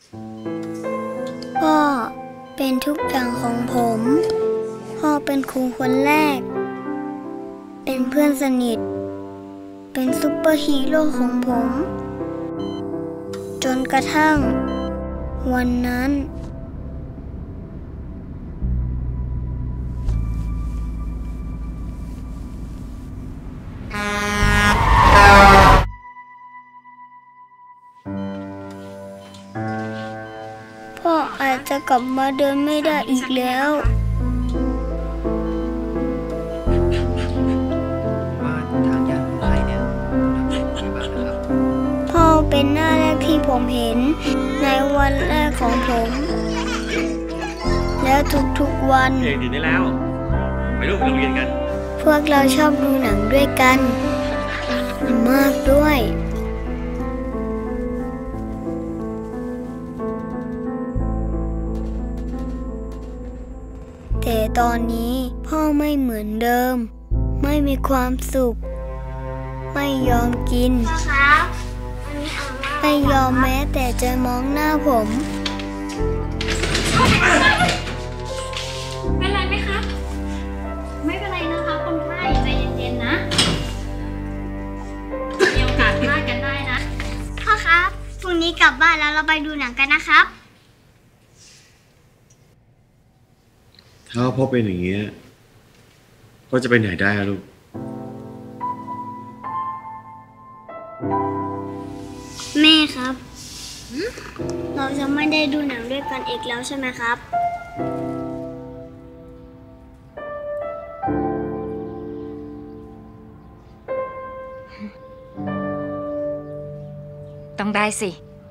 พ่อเป็นทุกอย่างของผมพ่อเป็นครูคนแรกเป็นเพื่อนสนิทเป็นซุปเปอร์ฮีโร่ของผมจนกระทั่งวันนั้นพ่ออาจจะกลับมาเดินไม่ได้อีกแล้วพ่อเป็นหน้าแรกที่ผมเห็นในวันแรกของผมแล้วทุกๆวันเด็กดีได้แล้วไปลูกไปโรงเรียนกันพวกเราชอบดูหนังด้วยกันมากด้วยแต่ตอนนี้พ่อไม่เหมือนเดิมไม่มีความสุขไม่ยอมกินไม่ยอมแม้แต่จะมองหน้าผมเป็นไรไหมครับไม่เป็นไรนะคะคนไข้ใจเย็นๆนะมีโอกาสพลาดกันได้นะพ่อครับพรุ่งนี้กลับบ้านแล้วเราไปดูหนังกันนะครับถ้าพ่อเป็นอย่างนี้พ่อจะไปไหนได้ลูกแม่ครับเราจะไม่ได้ดูหนังด้วยกันอีกแล้วใช่ไหมครับต้องได้สิ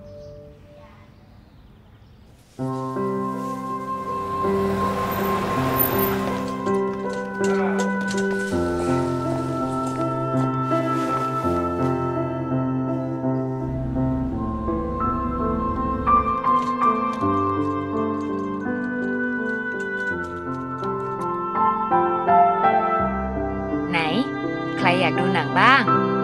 ไหนใครอยากดูหนังบ้าง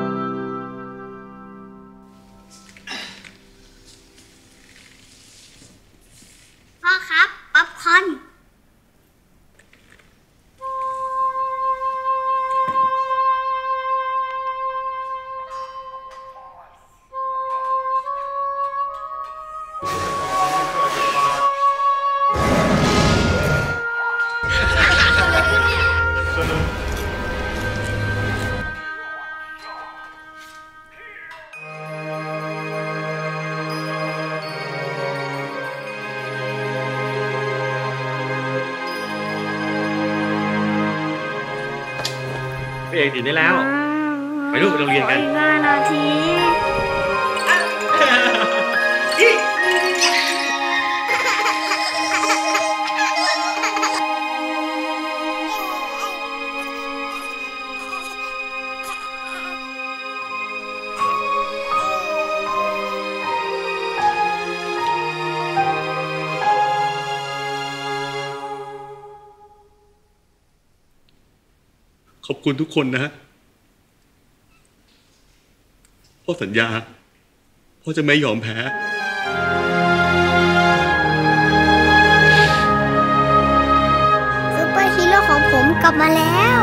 พ่อครับป๊อปคอร์นไปเอกตื่นได้แล้วไปลูกไปโรงเรียนกัน 5 นาทีขอบคุณทุกคนนะพ่อสัญญาพ่อจะไม่ยอมแพ้ซุปเปอร์ฮีโร่ของผมกลับมาแล้ว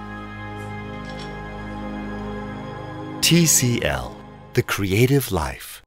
TCL, the creative life.